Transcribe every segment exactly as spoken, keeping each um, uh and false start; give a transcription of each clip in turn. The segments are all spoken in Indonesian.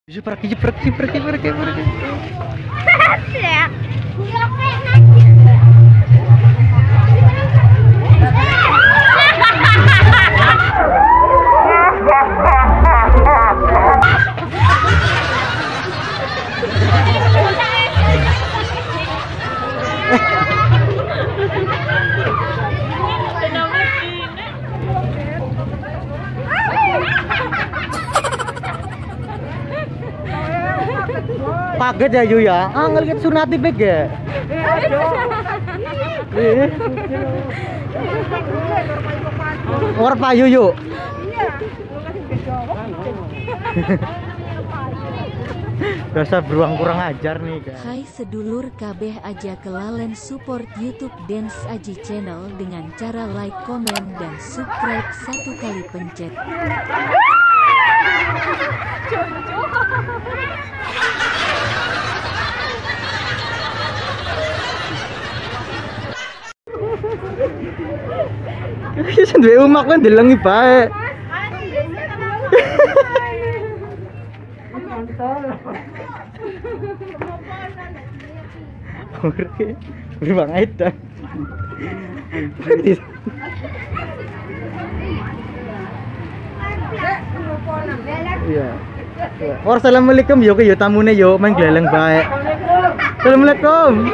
Jepret, jepret, jepret, jepret, jepret. Kaget ya Yu ya, ah ngeliat sunati beg ya. War payu yuk. Dasar beruang kurang ajar nih guys. Hai sedulur kabeh aja kelalen support YouTube Dance Aji Channel dengan cara like, komen, dan subscribe satu kali pencet. Bisa duwe umak kan dilengi bae. Ori bang Aida. Iya. Or assalamualaikum yo ke yo tamune yo main gleleng bae. Assalamualaikum.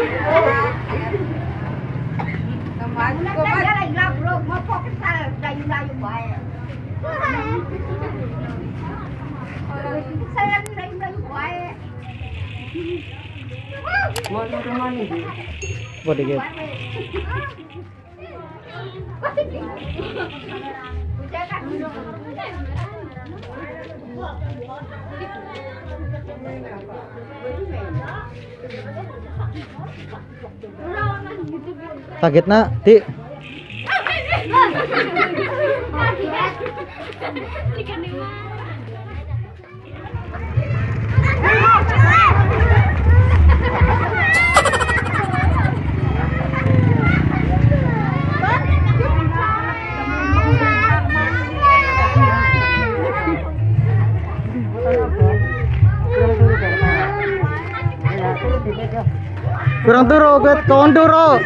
What do you get? Kaget nak, Ti. Kurang turu, ket kawan turu.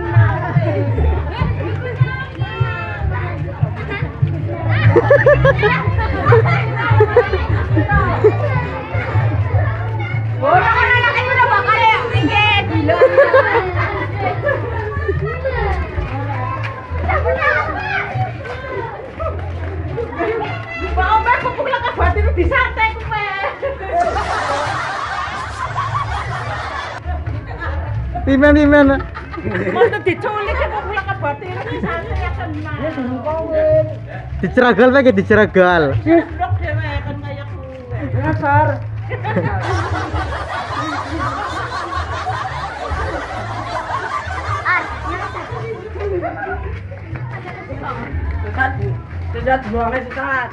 Pimen pimen. Mau diculik kok pulang ke batin iki santai ya kena. Ya dulu Diceragal pakai diceragal. Dok dhewe kan kaya kuwe. Dasar. Dekat. Dekat buangnya dekat.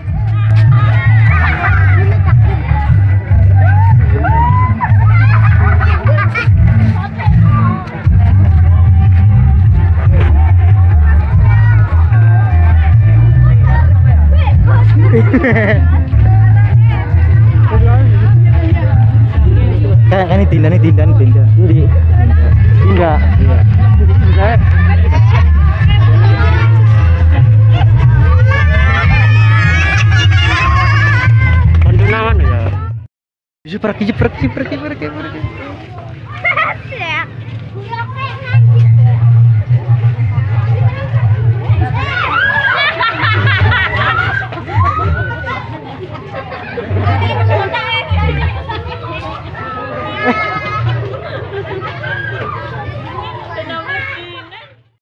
Kayak kan ini tinda nih tinda nih tinda. Tinda. Tinda. Iya. Pantunawan ya. Jepret jepret jepret jepret jepret.